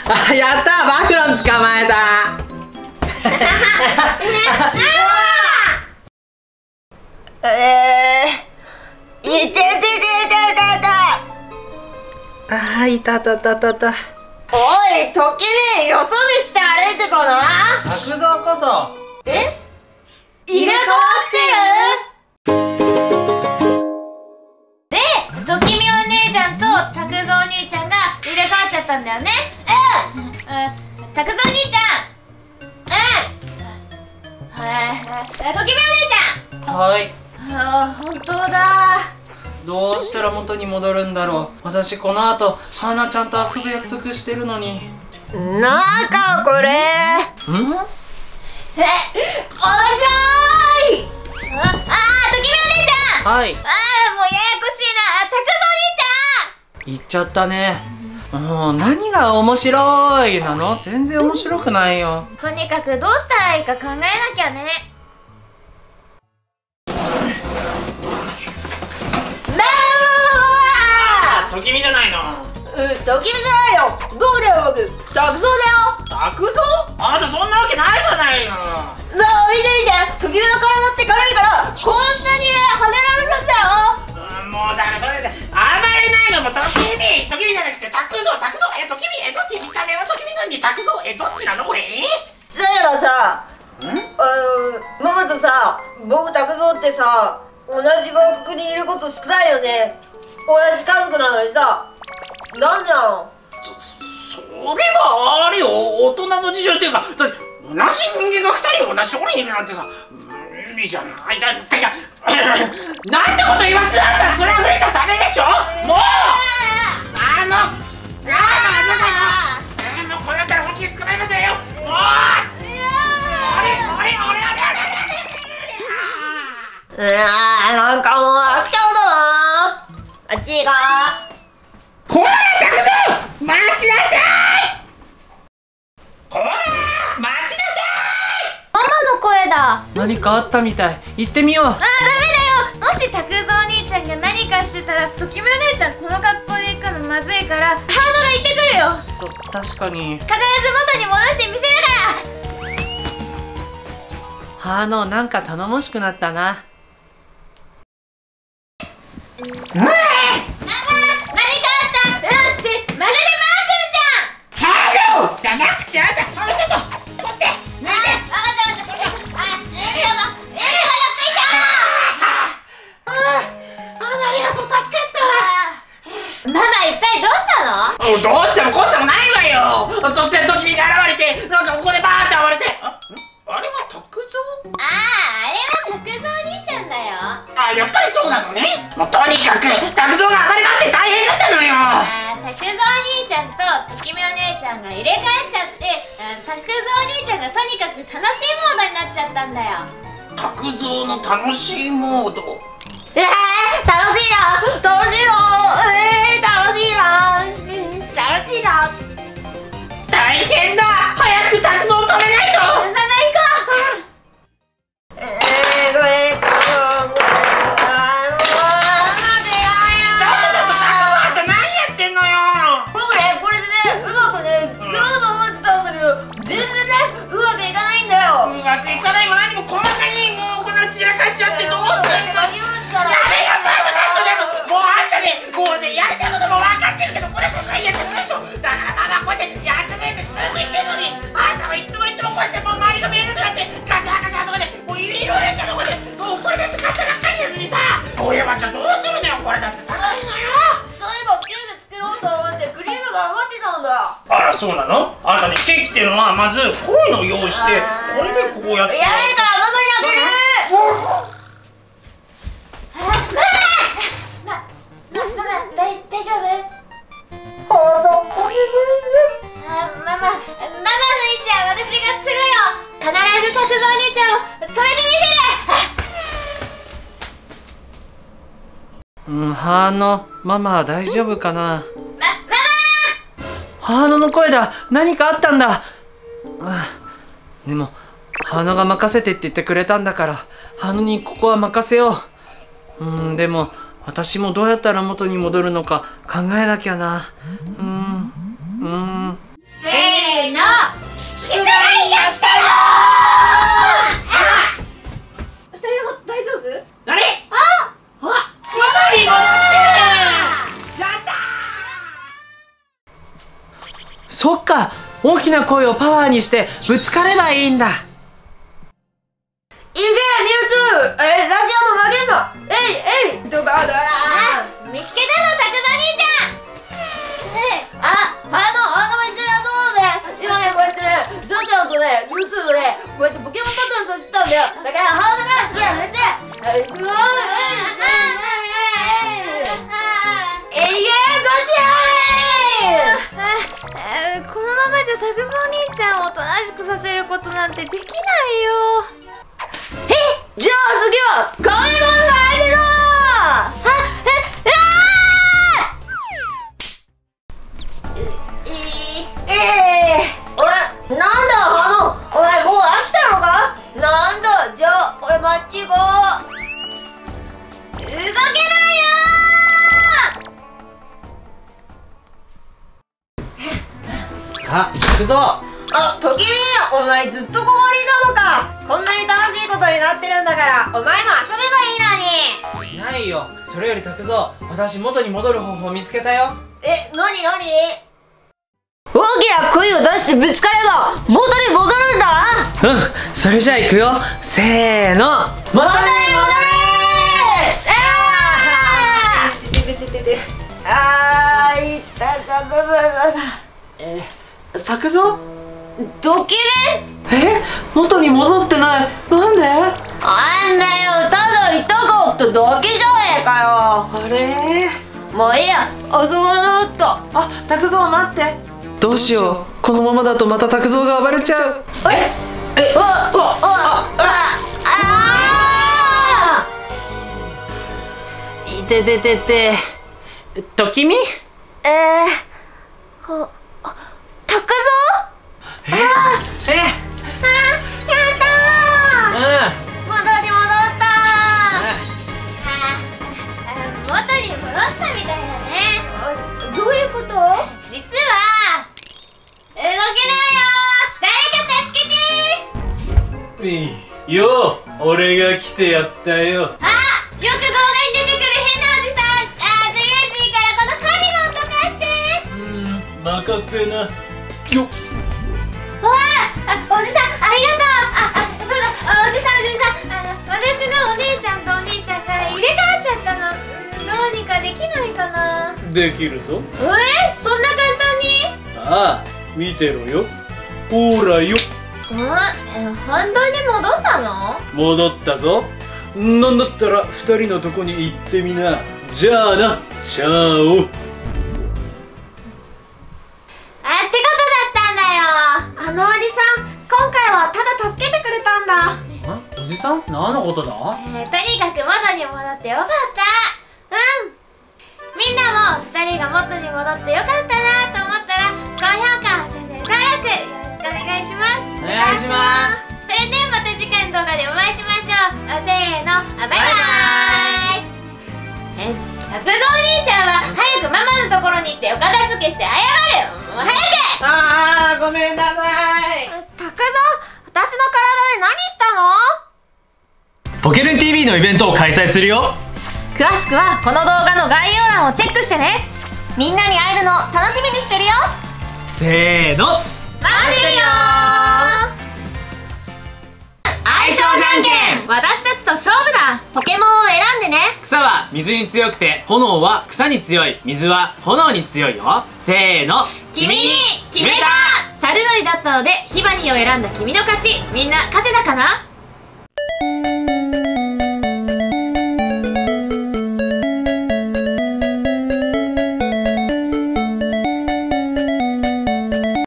あ、やった、バクロン捕まえた。 いてててててて。 ああ、いたたたたた。 おい、時によそ見して歩いてこな。 拓三こそ。 え？入れ替わってる？で、時美お姉ちゃんと拓三お兄ちゃんが入れ替わっちゃったんだよね。うん。拓三兄ちゃん。時美お姉ちゃん。 はい。 ああ、本当だ。 どうしたら元に戻るんだろう。私この後花ちゃんと遊ぶ約束してるのに。 なんかこれ。 ん？ おじゃーい。時美お姉ちゃん。 はい。 もうややこしいな。拓三兄ちゃん。 言っちゃったね。もう何が面白いなの？全然面白くないよ。 とにかくどうしたらいいか考えなきゃね。 時美じゃないの？ 時美じゃないよ。どうだよ僕、拓三だよ。 拓三？あんたそんなわけないじゃないよ。 見て見て、時美の体って軽いからこんなに跳ねられるんだよ。 もうだからそれで暴れないのも時美じゃなくて拓三。時美どっち？見た目は時美なのに拓三どっちなのこれ？ そういえばさ、ママとさ、僕拓三ってさ、同じ学区にいること少ないよね。同じ家族なのにさ、なんでなの？ それはあれよ、大人の事情っていうか、だって同じ人間が2人同じところにいるなんてさ、無理じゃないだってか。なんてこと言わせたんだ。それは触れちゃダメでしょ。もうもうこうなったら本気で捕まえますよ。もうなんかもう飽きちゃうだな。あっちがこら拓三、待ちなさい。こら待ちなさい。 ママの声だ。 何かあったみたい。行ってみよう。 ダメだよ。もし拓三お兄ちゃんが何かしてたら、時美お姉ちゃんこの格好で行くのまずいから、ハードが行ってくるよ。 確かに。 必ず元に戻してみせるから。 なんか頼もしくなったな。 ママ、何かあった？だってまるでマー君じゃん。 ハローじゃなくて、あんたちょっと取って。 分かった。援助がよありがとう、助かったわ。 ママ、一体どうしたの？ どうしてもこうしてもないわよ。突然時美が現れて、なんかここでバーって暴れて。あれは拓三？ あれは拓三兄ちゃんだよ。 やっぱりそうなのね。もうとにかく拓三が暴れ回って大変だったのよ。 拓三兄ちゃんと時美お姉ちゃんが入れ替えちゃって、拓三兄ちゃんがとにかく楽しいモードになっちゃったんだよ。 拓三の楽しいモード。 楽しいな。楽しいな。 大変だ。早く拓三を止めないと。 ママ行こう。これこれでね、うまくね、作ろうと思ってたんだけど、全然ね、うまくいかないんだよ。 うまくいかないも何も細かにもうこんな散らかしちゃってどうするの。やめなさい。もうあんたね、もうね、やりたいことも分かってるけど、こればっかりやってるでしょ。だからママこうやってやっちゃねえってすぐ言ってんのに、あんたはいつもこうやってもう周りが見えなくなってガシャガシャとかでもういろいろやっちゃうとこで、もうこれだって買ったばっかりなのにさ、そういえばじゃあどうするのよ。これだって高いのよ。 そういえばケーキ作ろうと思ってクリームが余ってたんだ。 あら、そうなの？あんたね、ケーキっていうのはまずこういうのを用意して、これでこうやって。 やめからママにあげる。大丈夫？ママの意思は私が継ぐよ。必ず拓三兄ちゃんを止めてみせる。 ママは大丈夫かな。 ママ！ の声だ。何かあったんだ。でもが任せてって言ってくれたんだから、にここは任せよう。でも私もどうやったら元に戻るのか考えなきゃな。 正ーの宿題やったぞー。2人とも大丈夫？ 何？ あ元に戻ってる。やったー。 そっか、大きな声をパワーにしてぶつかればいいんだ。 いけミュウツー、ラジオも曲げんの。ドバドラー。 見つけたの、タクゾ兄ちゃん。 も一緒に遊ぼうぜ。今ね、こうやってね、ゾウちゃんとね、ミュウツーとね、こうやってポケモンバトルさせてたんだよ。だからハードから次はめっちゃすごい。 このままじゃタクゾ兄ちゃんをおとなしくさせることなんてできないよ。 じゃあ次はカメモンが相手だ。なんだお前もう飽きたのか。なんだじゃあ俺マッチ行こう。 動けないよあ、行くぞ。 あ、ときみお前ずっとここにいたのか。こんなに楽しいことになってるんだからお前も遊べばいいのに。 ないよ。それより拓三、私元に戻る方法を見つけたよ。 なに大きな声を出してぶつかれば元に戻るんだ。 それじゃあ行くよ。せーの、元に戻れ。拓三、 ドキメ元に戻ってない。なんで？ あんだよ、ただ痛かっただけじゃねえかよ。 あれ？ もういいや、遊ばなかった。 あ、拓三待って。どうしよう。このままだとまた拓三が暴れちゃう。いてててて。ときみ？ タクゾ？ やったー。元に戻ったー。元に戻ったみたいだね。 どういうこと？ 実は動けないよー。誰か助けてよう、俺が来てやったよ。 ー。よく動画に出てくる変なおじさん。とりあえずいいからこのカビゴンとかして。 任せな。よっ。 わあ、おじさんありがとう。そうだ、おじさん私のお姉ちゃんとお兄ちゃんから入れ替わっちゃったの。どうにかできないかな。 できるぞ。 そんな簡単に？ ああ、見てろよ。ほらよ。 本当に戻ったの？ 戻ったぞ。なんだったら二人のとこに行ってみな。じゃあな、チャオ。 ってことだったんだよ。 あのおじさん、今回はただ助けてくれたんだ。 おじさん、何のことだ？ とにかく元に戻ってよかった。みんなも2人が元に戻ってよかったなと思ったら高評価、チャンネル登録よろしくお願いします。 お願いします。 それではまた次回の動画でお会いしましょう。せーの、バイバーイ。タクゾお兄ちゃんは早くママのところに行ってお片付けして謝る。もう早く。 ごめんなさい。 タクゾ、私の体で何したの？ ポケルン TV のイベントを開催するよ。 詳しくはこの動画の概要欄をチェックしてね。 みんなに会えるの楽しみにしてるよ。 せーの、 待ってるよー。 相性じゃんけん。 私たちと勝負だ。 ポケモンを選んでね。 草は水に強くて炎は草に強い、水は炎に強いよ。せーの、 君に決めた。猿のりだったのでヒバニーを選んだ君の勝ち。みんな勝てたかな？